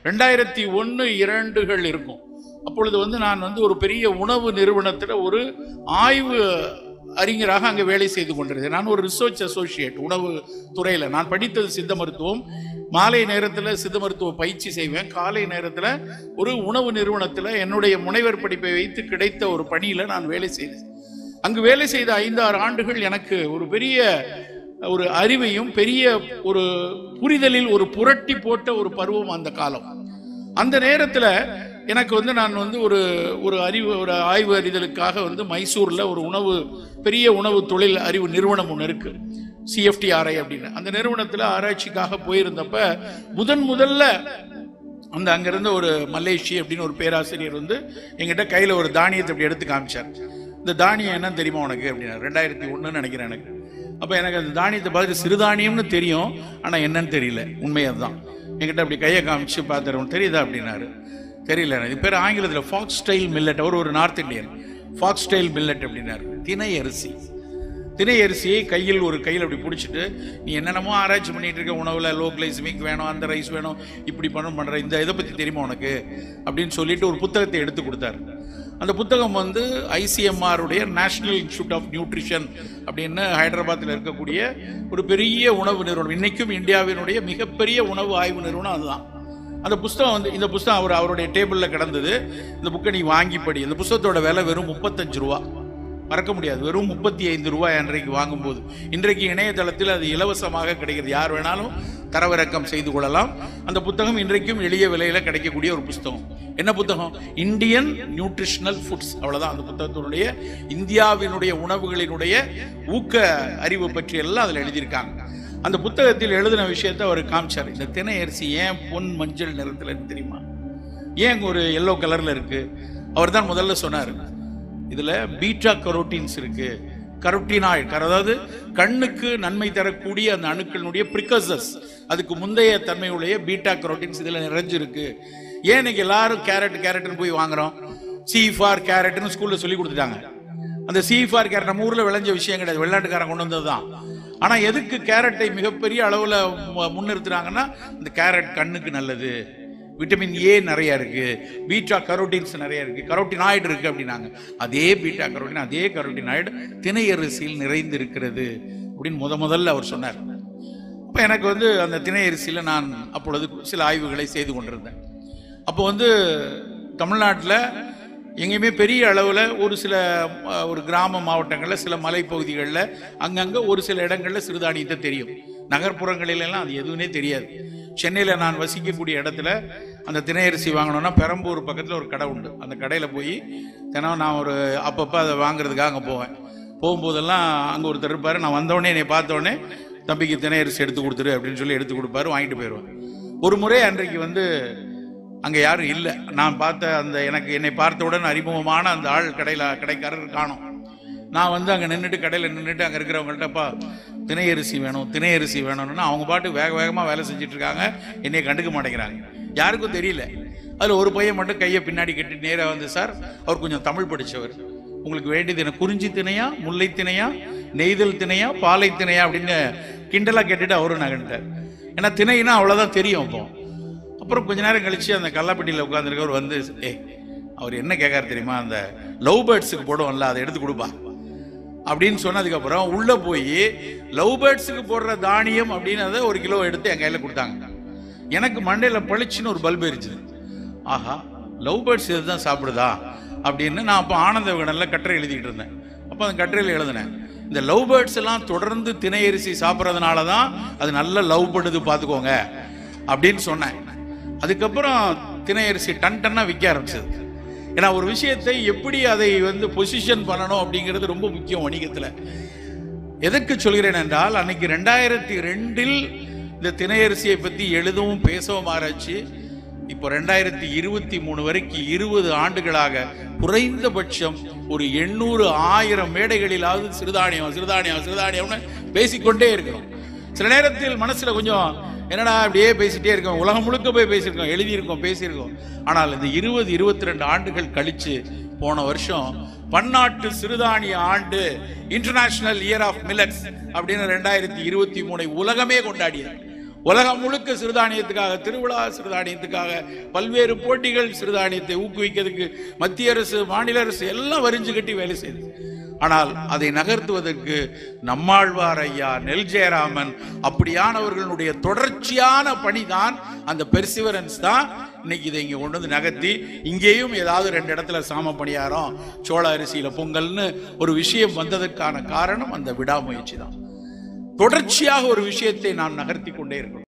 2001, 2 இருக்கும். அப்பொழுது வந்து நான் வந்து ஒரு பெரிய உணவு நிறுவனத்தில் ஒரு ஆய்வு அறிஞராக அங்கே வேலை செய்து கொண்டிருந்தேன். நான் ஒரு ரிசர்ச் அசோசியேட் உணவு துறையில். நான் படித்தது சித்த மருத்துவம். மாலை நேரத்தில் சித்த மருத்துவ பயிற்சி செய்வேன். காலை நேரத்தில் ஒரு உணவு நிறுவனத்தில் என்னுடைய முனைவர் படிப்பை வைத்து கிடைத்த ஒரு பணியில் நான் வேலை செய்தேன். அங்கு வேலை செய்த 5-6 ஆண்டுகள் எனக்கு ஒரு பெரிய ஒரு அறிவையும் பெரிய ஒரு புரிதலில் ஒரு புரட்டி போட்ட ஒரு பருவம் அந்த காலம். அந்த நேரத்தில் எனக்கு வந்து நான் வந்து ஒரு ஆய்வு அறிதலுக்காக வந்து மைசூரில் ஒரு பெரிய உணவு தொழில் அறிவு நிறுவனம் ஒன்று இருக்கு, CFTRI அப்படின்னு. அந்த நிறுவனத்தில் ஆராய்ச்சிக்காக போயிருந்தப்ப முதல்ல அந்த அங்கிருந்த ஒரு மலேஷி அப்படின்னு ஒரு பேராசிரியர் வந்து எங்கிட்ட கையில் ஒரு தானியத்தை அப்படி எடுத்து காமிச்சார். இந்த தானியம் என்னன்னு தெரியுமா உனக்கு அப்படின்னா, 2001 நினைக்கிறேன் எனக்கு. அப்போ எனக்கு அந்த தானியத்தை பார்த்து சிறுதானியம்னு தெரியும், ஆனால் என்னன்னு தெரியல. உண்மையாக அதுதான். என்கிட்ட அப்படி கையை காமிச்சு பார்த்துறோம், தெரியுதா அப்படின்னாரு. தெரியல. இது பேர் ஆங்கிலத்தில் ஃபாக்ஸ் ஸ்டைல் மில்லட். ஒரு north Indian. Foxtail millet அப்படின்னாரு. திணை அரிசியை கையில் அப்படி பிடிச்சிட்டு, நீ என்னென்னமோ ஆராய்ச்சி பண்ணிட்டு இருக்க, உணவில் லோ கிளைசமிக் வேணும், அந்த ரைஸ் வேணும், இப்படி பண்ணுற இந்த இதை பற்றி தெரியுமா உனக்கு அப்படின்னு சொல்லிட்டு ஒரு புத்தகத்தை எடுத்து கொடுத்தாரு. அந்த புத்தகம் வந்து ICMR உடைய நேஷனல் இன்ஸ்டிடியூட் ஆஃப் நியூட்ரிஷன் அப்படின்னு ஹைதராபாத்தில் இருக்கக்கூடிய ஒரு பெரிய உணவு நிறுவனம். இன்னைக்கும் இந்தியாவினுடைய மிகப்பெரிய உணவு ஆய்வு நிறுவனம் அதுதான். அந்த புஸ்தகம் வந்து இந்த புஸ்தகம் அவருடைய டேபிளில் கிடந்தது. இந்த புக்கை நீ வாங்கி படி. இந்த புஸ்தகத்தோட விலை வெறும் 35 ரூபா. மறக்க முடியாது, வெறும் 35 ரூபாய் அன்றைக்கு வாங்கும்போது. இன்றைக்கு இணையதளத்தில் அது இலவசமாக கிடைக்கிறது, யார் வேணாலும் தரவிறக்கம் செய்து கொள்ளலாம். அந்த புத்தகம் இன்றைக்கும் எளிய விலையில் கிடைக்கக்கூடிய ஒரு புத்தகம். என்ன புத்தகம்? Indian nutritional foods. அவ்வளோதான் அந்த புத்தகத்தினுடைய இந்தியாவினுடைய உணவுகளினுடைய ஊக்க அறிவு பற்றி எல்லாம் அதில் எழுதியிருக்காங்க. அந்த புத்தகத்தில் எழுதின விஷயத்தை அவர் காமிச்சார். இந்த திணை அரிசி ஏன் பொன் மஞ்சள் நிறத்தில் தெரியுமா, ஏன் ஒரு எல்லோ கலரில் இருக்கு? அவர் தான் முதல்ல சொன்னார், இதில் பீட்டா கரோட்டீன்ஸ் இருக்கு, கரோட்டினாய்டு, அதாவது கண்ணுக்கு நன்மை தரக்கூடிய அந்த அணுக்களினுடைய ப்ரிகர்சர்ஸ், அதுக்கு முந்தைய தன்மையுடைய பீட்டா கரோட்டீன்ஸ் இதில் நிறைஞ்சிருக்கு. ஏன் இன்னைக்கு எல்லாரும் கேரட்னு போய் வாங்குறோம்? C ஃபார் கேரட்னு ஸ்கூலில் சொல்லி கொடுத்துட்டாங்க. அந்த C ஃபார் கேரட் நம்ம ஊரில் விளைஞ்ச விஷயம் கிடையாது, வெளிநாட்டுக்காரன் கொண்டு வந்தது தான். ஆனால் எதுக்கு கேரட்டை மிகப்பெரிய அளவில் முன்னிறுத்துறாங்கன்னா, இந்த கேரட் கண்ணுக்கு நல்லது, விட்டமின் A நிறைய இருக்கு, பீட்டா கரோட்டின்ஸ் நிறைய இருக்கு, கரோட்டினாய்டு இருக்கு அப்படின்னாங்க. அதே பீட்டா கரோட்டின், அதே கரோட்டினாய்டு திணை அரிசியில் நிறைந்து இருக்கிறது அப்படின்னு முதல்ல அவர் சொன்னார். அப்போ எனக்கு வந்து அந்த திணை அரிசியில் நான் அப்பொழுது சில ஆய்வுகளை செய்து கொண்டிருந்தேன். அப்போ வந்து தமிழ்நாட்டில் எங்கேயுமே பெரிய அளவில் ஒரு கிராம மாவட்டங்களில், சில மலைப்பகுதிகளில் அங்கங்கே ஒரு சில இடங்களில் சிறுதானியத்தை தெரியும். நகர்ப்புறங்களிலெல்லாம் அது எதுவுமே தெரியாது. சென்னையில் நான் வசிக்கக்கூடிய இடத்துல அந்த திணை அரிசி வாங்கணும்னா பெரம்பூர் பக்கத்தில் ஒரு கடை உண்டு. அந்த கடையில் போய் தினம் நான் அப்பப்போ அதை வாங்குறதுக்காக அங்கே போவேன். போகும்போதெல்லாம் அங்கே ஒருத்தர் இருப்பார். நான் வந்தோடனே என்னை பார்த்தோடனே, தம்பிக்கு திணை அரிசி எடுத்து கொடுத்துரு அப்படின்னு சொல்லி எடுத்து கொடுப்பாரு, வாங்கிட்டு போயிடுவேன். ஒரு முறை அன்றைக்கு வந்து அங்கே யாரும் இல்லை. நான் பார்த்த என்னை பார்த்தவுடன் அறிமுகமான அந்த ஆள் கடைக்காரர் காணோம். நான் வந்து அங்கே கடையில் நின்றுட்டு அங்கே இருக்கிறவங்கள்ட்டப்பா திணை அரிசி வேணும்னா அவங்க பாட்டு வேகமாக வேலை செஞ்சுட்டு இருக்காங்க, என்னைய கண்டுக்க மாட்டேங்கிறாங்க. யாருக்கும் தெரியல. அதில் ஒரு பையன் மட்டும் கையை பின்னாடி கட்டிட்டு நேராக வந்து, சார் அவர் கொஞ்சம் தமிழ் படித்தவர், உங்களுக்கு வேண்டியது என்ன, குறிஞ்சி திணையா, முல்லை திணையா, நெய்தல் திணையா, பாலை திணையா அப்படின்னு கிண்டலாக கேட்டுட்டு அவரும் நகண்டார். ஏன்னா திணைனா அவ்வளோதான் தெரியும். அப்புறம் கொஞ்ச நேரம் கழிச்சு அந்த கல்லாப்பட்டியில் உட்காந்துருக்கவர் வந்து, அவர் என்ன கேட்காரு தெரியுமா, அந்த லவ் பேர்ட்ஸுக்கு போடுவோம்ல அதை எடுத்து கொடுப்பா அப்படின்னு சொன்னதுக்கப்புறம் உள்ளே போய் லவ் பேர்ட்ஸுக்கு போடுற தானியம் அப்படின்னு அதை 1 கிலோ எடுத்து என் கையில் கொடுத்தாங்க. எனக்கு மண்டையில் பளிச்சுன்னு ஒரு பல்பு எரிச்சுது. ஆஹா, லவ் பேர்ட்ஸ் இதுதான் சாப்பிடுதா அப்படின்னு நான் அப்போ ஆனந்த விகடனில் கட்டுரை எழுதிக்கிட்டு இருந்தேன். அப்போ அந்த கட்டுரையில் எழுதினேன், இந்த லவ் பேர்ட்ஸ் எல்லாம் தொடர்ந்து திணை அரிசி சாப்பிட்றதுனால தான் அது நல்ல லவ் பண்ணுது பார்த்துக்கோங்க அப்படின்னு சொன்னேன். அதுக்கப்புறம் திணை அரிசி டன்னாக விற்க ஆரம்பிச்சது. ஏன்னா ஒரு விஷயத்தை எப்படி அதை வந்து பொசிஷன் பண்ணணும் அப்படிங்கிறது ரொம்ப முக்கியம் வணிகத்தில். எதற்கு சொல்கிறேன் என்றால், அன்னைக்கு 2002 இந்த திணை அரிசியை பற்றி எழுதவும் பேசவும் ஆராய்ச்சி. இப்போ 2023 வரைக்கும் 20 ஆண்டுகளாக குறைந்தபட்சம் ஒரு 800-1000 மேடைகளிலாவது சிறுதானியம்னு பேசிக்கொண்டே இருக்கிறோம். சில நேரத்தில் மனசுல கொஞ்சம் என்னடா அப்படியே பேசிட்டே இருக்கோம், உலகம் முழுக்க போய் பேசியிருக்கோம், எழுதியிருக்கோம், பேசியிருக்கோம். ஆனால் இந்த 20-22 ஆண்டுகள் கழிச்சு போன வருஷம் பன்னாட்டு சிறுதானிய ஆண்டு, இன்டர்நேஷனல் இயர் ஆஃப் மில்லட்ஸ் அப்படின்னு 2023 உலகமே கொண்டாடியது. உலகம் முழுக்க சிறுதானியத்துக்காக, திருவிழா சிறுதானியத்துக்காக, பல்வேறு போட்டிகள் சிறுதானியத்தை ஊக்குவிக்கிறதுக்கு மத்திய அரசு, மாநில அரசு எல்லாம் வரிஞ்சு கட்டி வேலை செய்யுது. ஆனால் அதை நகர்த்துவதற்கு நம்மாழ்வார் ஐயா, நெல் ஜெயராமன் அப்படியானவர்களுடைய தொடர்ச்சியான பணிதான், அந்த பெர்சிவரன்ஸ் தான் இன்னைக்கு இதை இங்கே கொண்டு வந்து நகர்த்தி, இங்கேயும் ஏதாவது 2 இடத்துல சாம பணியாரம், சோள அரிசியில பொங்கல்னு ஒரு விஷயம் வந்ததற்கான காரணம் அந்த விடாமுயற்சி தான். தொடர்ச்சியாக ஒரு விஷயத்தை நாம் நகர்த்தி கொண்டே இருக்கணும்.